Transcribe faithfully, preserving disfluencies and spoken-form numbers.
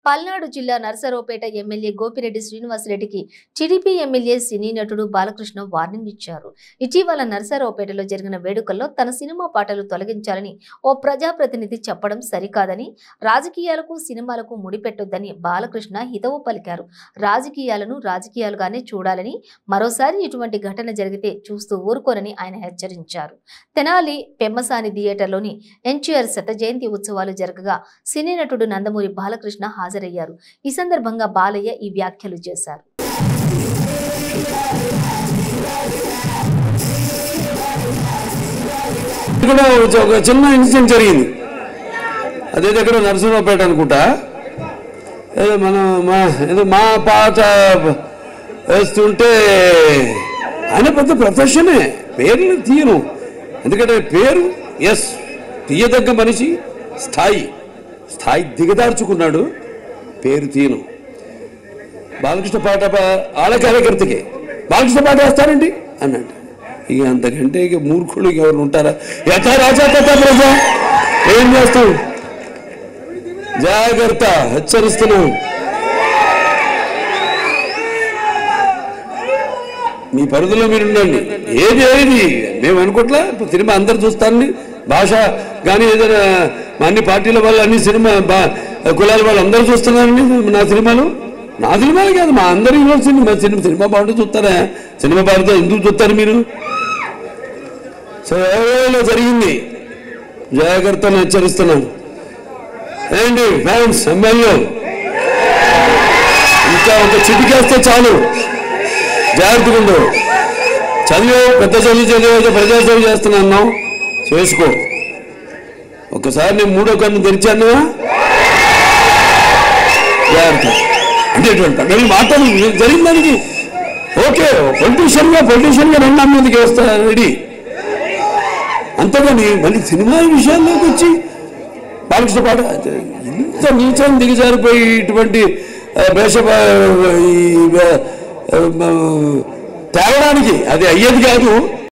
పల్నాడు జిల్లా నరసరావుపేట ఎమ్మెల్యే గోపిరెడ్డి శ్రీనివాసరెడ్డికి TDP MLA cine నటుడు బాలకృష్ణ వార్నింగ్ ఇచ్చారు. ఇటీవల నరసరావుపేటలో జరిగిన వేడుకల్లో తన సినిమా పాటలు తొలగించాలని ఓ ప్రజాప్రతినిధి చెప్పడం సరికాదని, రాజకీయాలకు సినిమాలకు ముడిపెట్టొద్దని బాలకృష్ణ హితవు పలికారు. రాజకీయాలను రాజకీయాలుగానే చూడాలని, మరోసారి ఇటువంటి ఘటన జరిగితే చూస్తూ ఊరుకోరని ఆయన హెచ్చరించారు. తెనాలి పెమ్మసాని థియేటర్లోని ఎన్టీఆర్ శత జయంతి ఉత్సవాలు జరగగా సినీ నటుడు నందమూరి బాలకృష్ణ హాజరయ్యారు. ఈ సందర్భంగా బాలయ్య ఈ వ్యాఖ్యలు చేశారు. ఒక చిన్న ఇన్సిడెంట్ జరిగింది. అదే దగ్గర నరసింహపేట అనుకుంటా, ఏదో మనం మా ఏదో మా పాట వేస్తుంటే ఆయన పెద్ద ప్రొఫెషనే, పేర్లు తీయను. ఎందుకంటే పేరు ఎస్ తీయదగ్గ మనిషి, స్థాయి స్థాయి దిగదార్చుకున్నాడు, పేరు తీయను. బాలకృష్ణ పాట ఆళ్ళ కార్యకర్తకి బాలకృష్ణ పాట వేస్తారండి అన్నాడు. ఇక అంతకంటే ఇక మూర్ఖులు ఎవరు ఉంటారా? యథా రాజా తథా ప్రజా. ఏం చేస్తాం? జాగ్రత్త, హెచ్చరిస్తున్నాం. మీ పరిధిలో మీరు ఉండండి. ఏది ఏది మేము అనుకోట్లా. సినిమా అందరు చూస్తారని, భాష కానీ ఏదైనా అన్ని పార్టీల వాళ్ళు, అన్ని సినిమా కులాల వాళ్ళు అందరూ చూస్తున్నారండి నా సినిమాలు. నా సినిమాలు కాదు, మా అందరి సినిమా సినిమా సినిమా బాగుంటే చూస్తారా? సినిమా బాగుంటే ఎందుకు చూస్తారు మీరు? సో ఏదో జరిగింది, జాగ్రత్తను హెచ్చరిస్తున్నాను. ఏంటి ఫ్యాన్స్, ఎమ్మెల్యే ఇంకా ఒక చిటికేస్తే చాలు, జాగ్రత్తగా ఉండు. చదివే పెద్ద చదువు చదివే ప్రజాసేవ చేస్తున్నాను, చేసుకో. ఒకసారి నేను మూడో కన్ను తెరిచాను, జాగ్రత్త. అంటే ఇటువంటి మాటలు జరిగిన దానికి ఓకే, పొలిటీషియన్గా పొలిటీషియన్గా రెండు మందికి వేస్తా రెడీ. అంతేగాని మళ్ళీ సినిమా విషయాల్లోకి వచ్చి బాలకృష్ణ పాట ఇంత నీచం దిగజారిపోయి ఇటువంటి వేష తేవడానికి అది అయ్యేది కాదు.